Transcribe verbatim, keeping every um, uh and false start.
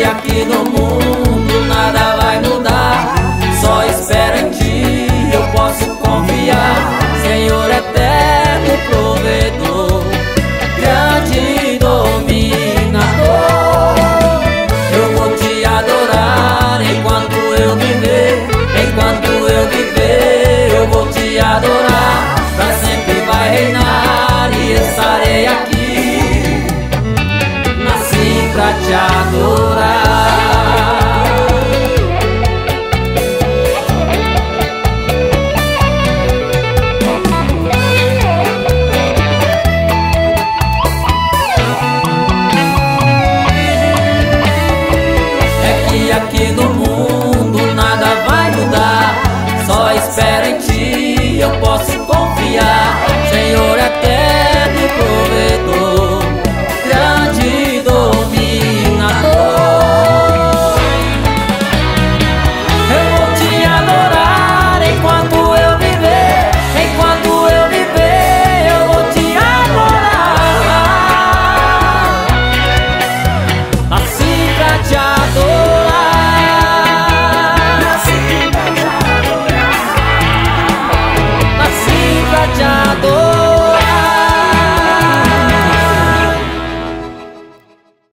aqui no mundo nada vai mudar. Só espero em ti, eu posso confiar. Senhor eterno provedor, grande dominador, eu vou te adorar enquanto eu viver. Enquanto eu viver, eu vou te adorar. Pra sempre vai reinar e estarei aqui. Nasci pra te adorar. É que aqui no